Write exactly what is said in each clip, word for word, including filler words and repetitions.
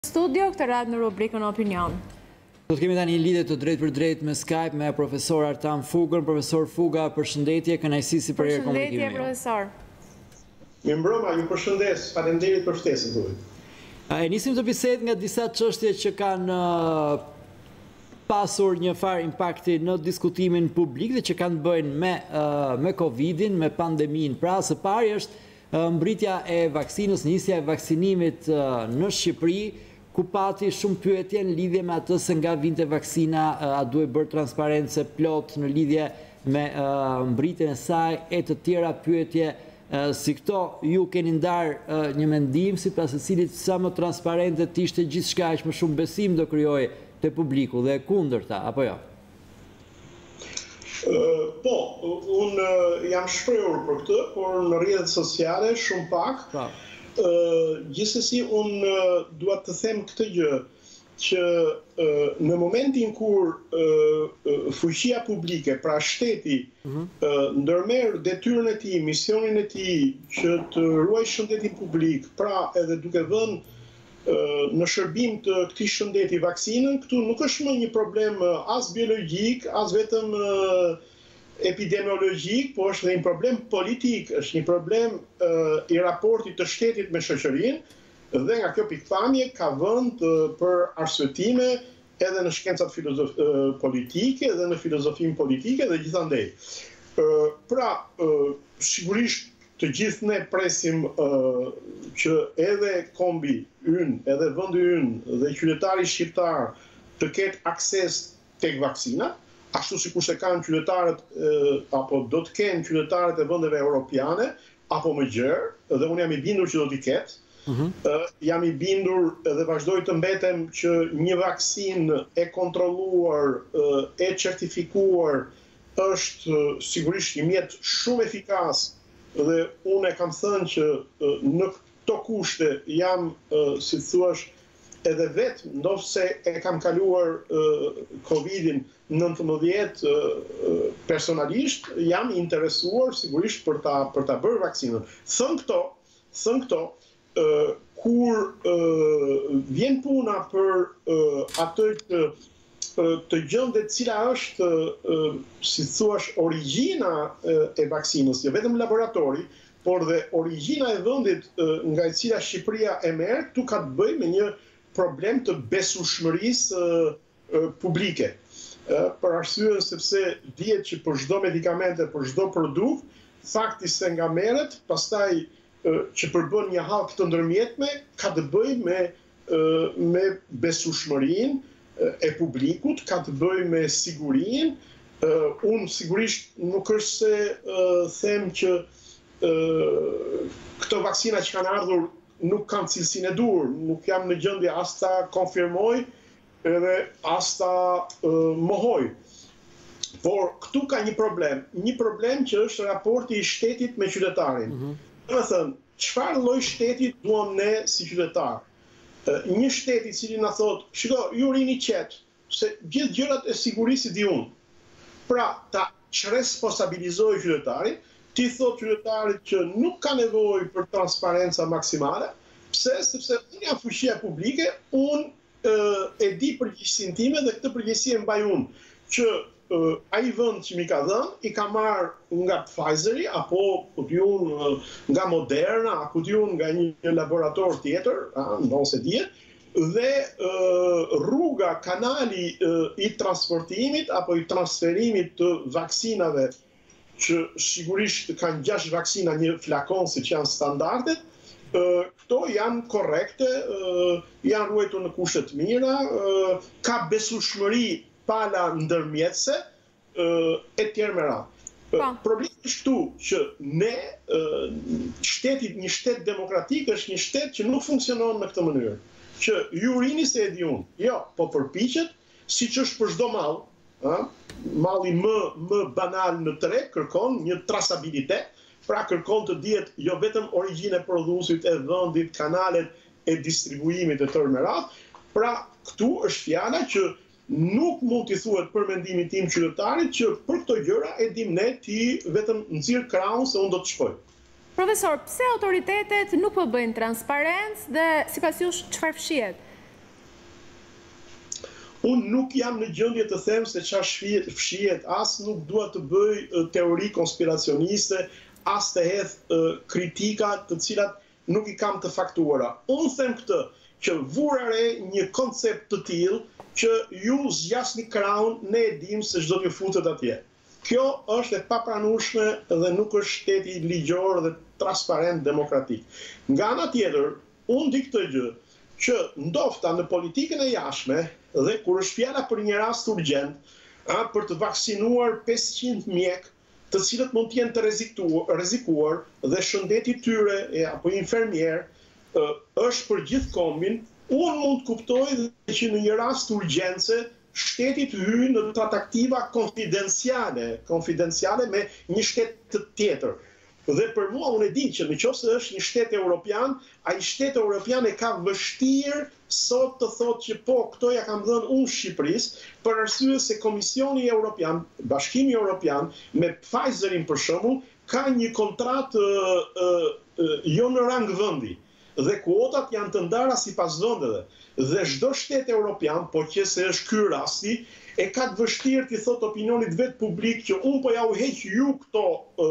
Studio këtë radhë në rubrikën Opinion. Do të kemi tani një lidhje të drejtë për drejtë me Skype me profesor Artan Fugën. Profesor Fuga, përshëndetje, kënaqësi si për herë komunikimi. Përshëndetje, profesor. Mirëmbrëma, ju përshëndes, faleminderit për ftesën tuaj. E nisim të bisedë nga disa çështje që kanë pasur një farë impakti në diskutimin publik dhe që kanë të bëjnë me me Covidin, me pandemin. Pra, së pari është mbritja e vaksinës, nisja e vaksinimit në Shqipëri, ku pati shumë pyetje në lidhje me atë se nga vinte vaksina, a duhet bërë transparencë plot në lidhje me mbritjen e saj e të tjera pyetje si këto. Ju keni ndarë një mendim sipas të cilit sa më transparente të ishte gjithçka, aq më shumë besim do krijojë te publiku dhe kundërta, apo jo? Po, unë jam shprehur për këtë, por në rrjetet sociale shumë pak. Po. Gjithsesi, unë dua të them këtë gjë, që në momentin kur fuqia publike, pra shteti, ndërmerr detyrën e tij, misionin e tij që të ruajë shëndetin publik, pra edhe duke vënë në shërbim të këtij shëndeti vaksinën, këtu nuk është më një problem as biologjik, as vetëm epidemiologjik, po është dhe një problem politik, është një problem i raportit të shtetit me shoqërinë, dhe nga kjo pikpamje ka vend për arsyetime edhe në shkencat politike dhe në filozofinë politike dhe gjithandej. Pra, sigurisht të gjithë ne presim që edhe kombi ynë, edhe vendi ynë dhe qytetari shqiptar të ketë akses tek vaksina, ashtu sikur se kanë qytetarët apo do të kenë qytetarët e vendeve europiane apo më gjerë, dhe unë jam i bindur që do t'i ketë. Uh, jam i bindur dhe vazhdoj të mbetem që një vaksinë e kontrolluar, uh, e certifikuar është uh, sigurisht një mjet shumë efikas, dhe unë e kam thënë që uh, në këto kushte jam, uh, si thuash, edhe vetë, ndofse e kam kaluar uh, Covidin nëntëmbëdhjetë uh, personalisht, jam interesuar sigurisht për ta për ta bërë vaksinën. Thënë këto, thënë këto, Uh, kur uh, vjen puna për uh, atë që uh, të gjendet cila është, uh, si thuash, origjina uh, e vaksinës, jo vetëm laboratori, por dhe origjina e vendit uh, nga e cila Shqipëria e merr, tu ka të bëjë me një problem të besueshmërisë uh, uh, publike. Uh, për arsye sepse dihet që për çdo medikamente, për çdo produkt, fakti se nga merret, pastaj që përbën një hallk të ndërmjetme, ka të bëjë me, me besueshmërinë e publikut, ka të bëjë me sigurinë. Unë sigurisht nuk është se them që këto vaksina që kanë ardhur nuk kanë cilësinë e duhur, nuk jam në gjendje as ta konfirmoj edhe as ta mohoj. Por këtu ka një problem, një problem që është raporti i shtetit me qytetarin. Mm-hmm. Dhe me thënë, çfarë lloj shteti duam ne si qytetar? Një shtet i cili na thot, shiko, ju rini qetë, se gjithë gjërat e sigurisë di unë. Pra, ta çresponsabilizoj qytetarin, ti thot qytetarit që nuk ka nevojë për transparenca maksimale, pse? Sepse unë jam fuqia publike, unë e di përgjegjësinë time dhe këtë përgjegjësi e mbaj unë, që Uh, ai vend që mi ka dhënë, i ka marrë nga Pfizeri, apo ku diun uh, nga Moderna, apo ku diun nga një, një laborator tjetër, nëse dihet, dhe uh, rruga, kanali uh, i transportimit apo i transferimit të vaksinave, që sigurisht kanë gjashtë vaksina një flakon siç janë standardet, uh, këto janë korrekte, uh, janë ruajtur në kushte të mira, uh, ka besueshmëri pala ndërmjetëse e tjerë me radhë. Problemi është këtu që ne, shteti, një shtet demokratik është një shtet që nuk funksionon në këtë mënyrë. Që ju rini se e di unë, jo, po përpiqet, siç është për çdo mall, malli më më banal në treg kërkon një trasabilitet, pra kërkon të dihet jo vetëm origjina e prodhuesit, e vendit, kanalet e distribuimit e tërë me radhë. Pra, këtu është fjala që nuk mund t'i thuhet për mendimin tim qytetarit që për këto gjëra e dim ne ti vetëm nxirr krahun se unë do të shkoj. Profesor, pse autoritetet nuk po bëjnë transparencë dhe sipas jush çfarë fshihet? Unë nuk jam në gjendje të them se çfarë fshihet, as nuk dua të bëj teori konspiracioniste, as të hedh kritika të cilat nuk i kam të faktuara. Unë them këtë, që vura re një koncept të tillë që ju zgjasni krahun, ne e dim se çdo t'ju futet atje. Kjo është e papranueshme dhe nuk është shteti ligjor dhe transparent demokratik. Nga ana tjetër, unë di këtë gjë, që ndofta në politikën e jashtme dhe kur është fjala për një rast urgjent, për të vaksinuar pesëqind mjek, të cilët mund të jenë të rrezikuar dhe shëndeti i tyre apo infermier është për gjithë kombin, unë mund të kuptoj dhe që në një rast urgjence shteti të hyjë në trataktiva konfidenciale, konfidenciale me një shtet tjetër. Dhe për mua unë e di që nëse është një shtet evropian, ai shtet evropian e ka vështirë sot të thotë që po, këto ja kam dhënë unë Shqipërisë, për arsye se Komisioni Evropian, Bashkimi Evropian, me Pfizerin për shembull, ka një kontratë jo në rang vendi. Dhe kuotat janë të ndara sipas vendeve. Dhe çdo shtet evropian, po që se është ky rasti, e ka të vështirë të thotë opinionit vetë publik që unë po ja u heq ju këto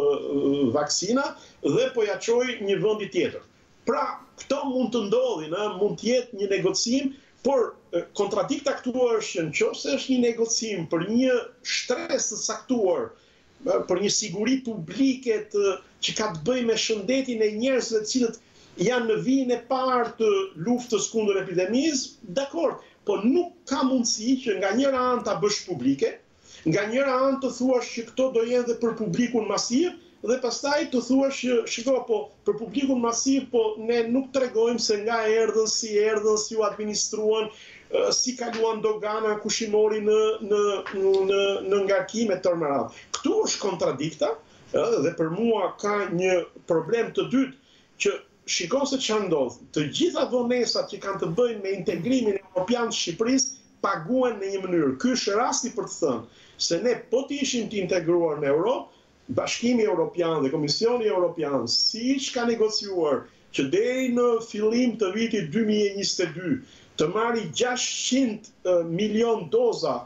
uh, vaksina dhe po ja çoj një vendi tjetër. Pra, këto mund të ndodhin, mund të jetë një negocim, por kontradikta këtu është që nëse është një negocim për një shtresë të saktuar, për një siguri publike të, që ka të bëjë me shëndetin e njerëzve të cilët janë në vijin e parë të luftës kundër epidemisë, dakord, po nuk ka mundësi që nga njëra anë ta bësh publike, nga njëra anë të thuash që këto do jenë dhe për publikun masiv, dhe pastaj të thuash që shiko, po për publikun masiv, po ne nuk tregojmë se nga erdhën, si erdhën, si u administruan, si kaluan dogana, kush i mori në në në në ngarkime të tërë. Këtu është kontradikta, dhe për mua ka një problem të dytë që shikon se çfarë ndodh. Të gjitha vonesat që kanë të bëjnë me integrimin evropian të Shqipërisë paguhen në një mënyrë. Ky është rasti për të thënë se ne po të ishim të integruar në Europë, Bashkimi Evropian dhe Komisioni Evropian, siç ka negociuar që deri në fillim të vitit dy mijë e njëzet e dy të marrë gjashtëqind milion doza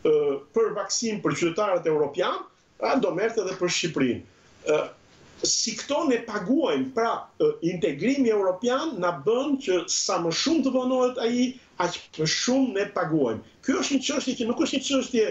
për vaksin për qytetarët evropian, do merrte edhe për Shqipërinë. Si këto ne paguajmë, pra integrimi evropian na bën që sa më shumë të vonohet ai, aq më shumë ne paguajmë. Kjo është një çështje që nuk është një çështje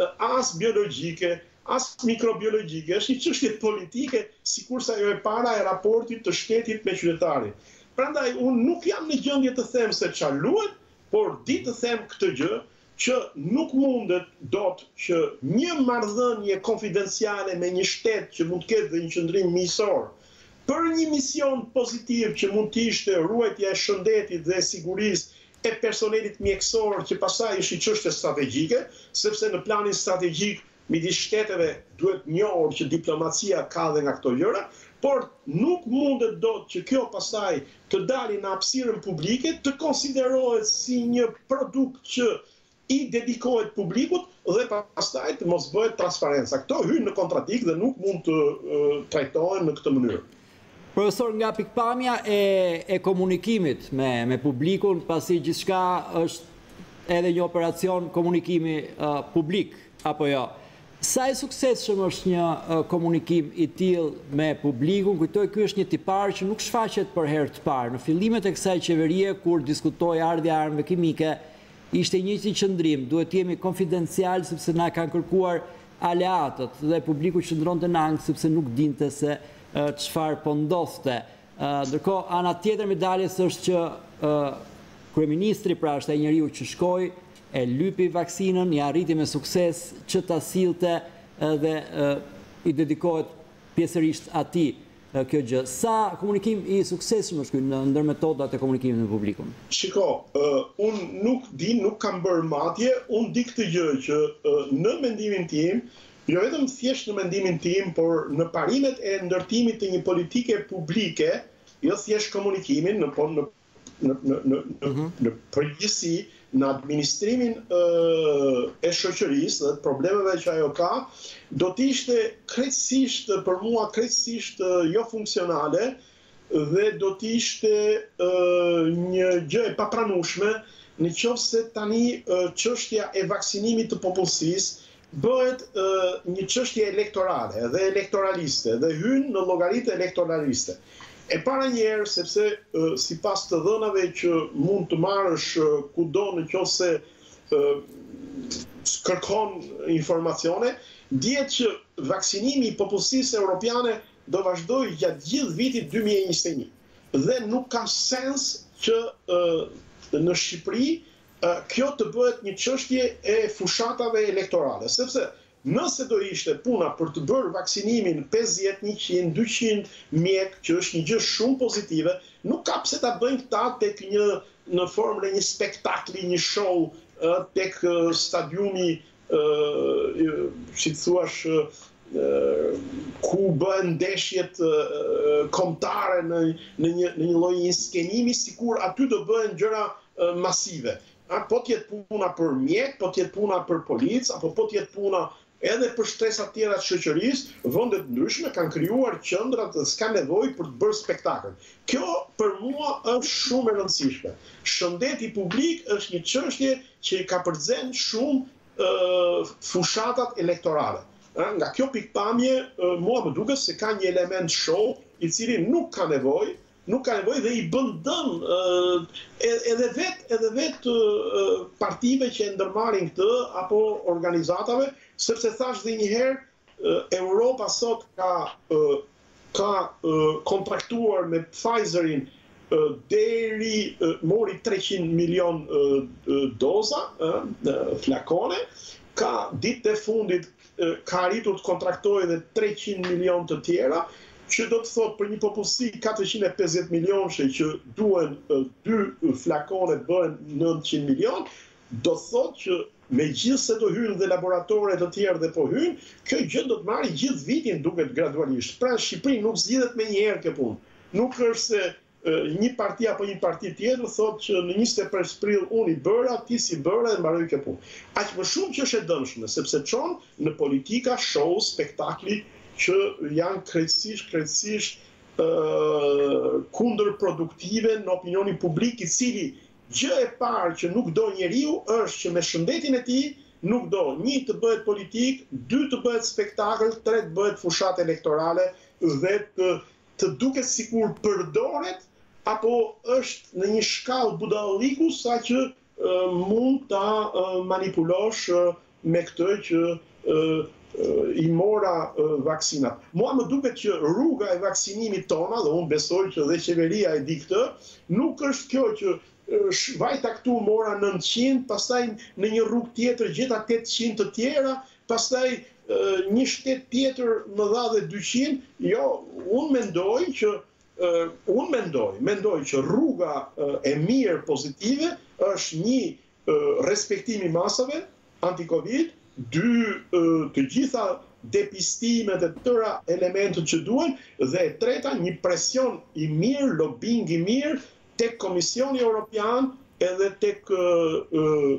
as biologjike, as mikrobiologjike, është një çështje politike, sikurse ajo e para e raportit të shtetit me qytetarin. Prandaj unë nuk jam në gjendje të them se çfarë luhet, por di të them këtë gjë, që nuk mundet dot që një marrëdhënie konfidenciale me një shtet që mund të ketë dhe një qëndrim miqësor për një mision pozitiv që mund të ishte ruajtja e shëndetit dhe sigurisë e personelit mjekësor, që pastaj është një çështje strategjike, sepse në planin strategjik midis shteteve duhet njohur që diplomacia ka dhe nga këto gjëra, por nuk mundet dot që kjo pastaj të dalë në hapësirën publike, të konsiderohet si një produkt që i dedikohet publikut dhe pastaj të mos bëhet transparenca. Këto hyjnë në kontradikt dhe nuk mund të uh, trajtohen në këtë mënyrë. Profesor, nga pikpamja e, e komunikimit me, me publikun, pasi gjithçka është edhe një operacion komunikimi uh, publik, apo jo, sa i suksesshëm është një uh, komunikim i tillë me publikun? Kujtoj, ky është një tipar që nuk shfaqet për herë të parë. Në fillimet e kësaj qeverie, kur diskutoi ardhja e armëve kimike, ishte një që qëndrim, duhet jemi konfidencial sepse na kanë kërkuar aleatët dhe publiku qëndronte në ankth sepse nuk dinte se çfarë po ndodhte. Ndërkohë, ana tjetër e medaljes është që kryeministri, pra është ai njeriu që shkoi, e lypi vaksinën, i arriti me sukses që ta sillte dhe i dedikohet pjesërisht atij kjo gjë. Sa komunikim i suksesshëm është ky në ndër metodat e komunikimit me publikun? Shiko, uh, unë nuk di, nuk kam bërë matje, unë di këtë gjë që uh, në mendimin tim, jo vetëm thjesht në mendimin tim, por në parimet e ndërtimit të një politike publike, jo thjesht komunikimin, në po në në në në në, në përgjithësi, në administrimin uh, e shoqërisë dhe problemeve që ajo ka, do të ishte krejtësisht, për mua krejtësisht uh, jo funksionale dhe do të ishte uh, një gjë e papranueshme në qoftë se tani çështja e vaksinimit të popullsisë bëhet një çështje elektorale dhe elektoraliste dhe hyn në llogaritë elektoraliste. E para njerë, sepse si pas të dhënave që mund të marrësh kudo në qoftë se kërkon informacione, dihet që vaksinimi i popullsisë europiane do vazhdojë gjatë gjithë vitit dy mijë e njëzet e një. Dhe nuk ka sens që në Shqipëri kjo të bëhet një çështje e fushatave elektorale, sepse nëse do ishte puna për të bërë vaksinimin pesëdhjetë, njëqind, dyqind mjek, që është një gjë shumë pozitive, nuk ka pse ta bëjnë këta tek një në formën e një spektakli, një show tek stadiumi, si të thuash, ku bëhen ndeshjet kombëtare në në një në një lloj skenimi, sikur aty do bëhen gjëra masive. Po t'jetë puna për mjek, po t'jetë puna për policë, apo po t'jetë puna edhe për shtresat tjera të shoqërisë, vendet ndryshme kanë krijuar qendra të s'ka nevojë për të bërë spektakël. Kjo për mua është shumë e rëndësishme. Shëndeti publik është një çështje që ka përzen shumë uh, fushatat elektorale. Nga kjo pikpamje, uh, mua më duket se ka një element show i cili nuk ka nevojë, nuk ka nevojë dhe i bën dëm uh, edhe vet edhe vet uh, partive që e ndërmarrin këtë apo organizatave, sepse thash dhe një herë, Europa sot ka, ka kontraktuar me Pfizerin deri mori treqind milion doza, flakone, ka ditë e fundit ka arritur të kontraktojë edhe treqind milion të tjera, që do të thotë për një popullsi katërqind e pesëdhjetë milionëshe që duhen dy flakone bëhen nëntëqind milion, do thotë që me gjithë se do hynë dhe laboratore të tjerë dhe po hynë, kjo gjë do të marrë gjithë vitin duket gradualisht. Pra Shqipëri nuk zgjidhet me një herë kjo punë. Nuk është se një parti apo një parti tjetër thotë që në njëzet e pesë prill unë i bëra, ti si bëra dhe mbaroj kjo punë. Aq më shumë që është e dëmshme, sepse çon në politika, show, spektakli që janë krejtësisht, krejtësisht uh, kundër produktive në opinionin publik, i cili gjë e parë që nuk do njeriu është që me shëndetin e tij nuk do një të bëhet politik, dy të bëhet spektakël, tre të bëhet fushat elektorale dhe të, të duket sikur përdoret apo është në një shkallë budalliku sa që uh, mund ta uh, manipulosh uh, me këtë që uh, i mora vaksinat. Mua më duket që rruga e vaksinimit tona, dhe unë besoj që dhe qeveria e di këtë, nuk është kjo që vajta këtu mora nëntëqind, pastaj në një rrugë tjetër gjeta tetëqind të tjera, pastaj një shtet tjetër më dha dhe dyqind. Jo, unë mendoj që unë mendoj, mendoj që rruga e mirë pozitive është një respektim i masave anti-Covid, dy të gjitha depistimet e tëra elementët që duhen, dhe e treta një presion i mirë, lobbying i mirë tek Komisioni Europian edhe tek uh, uh,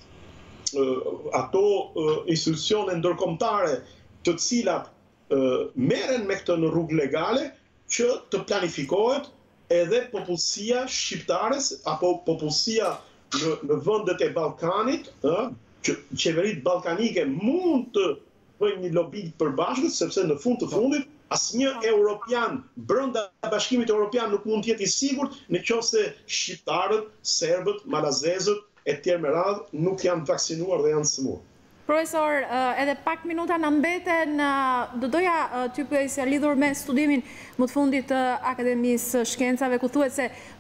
uh, ato uh, institucione ndërkombëtare të cilat uh, merren me këtë në rrugë legale, që të planifikohet edhe popullsia shqiptare apo popullsia në, në vendet e Ballkanit, uh, që qeveritë ballkanike mund të bëjnë një lobi të përbashkët, sepse në fund të fundit asnjë europian brenda Bashkimit Evropian nuk mund të jetë i sigurt nëse shqiptarët, serbët, malazezët e tjerë me radhë nuk janë vaksinuar dhe janë sëmurë. Profesor, edhe pak minuta në mbeten, do doja ty pyesja lidhur me studimin më të fundit të Akademisë Shkencave, ku thuhet se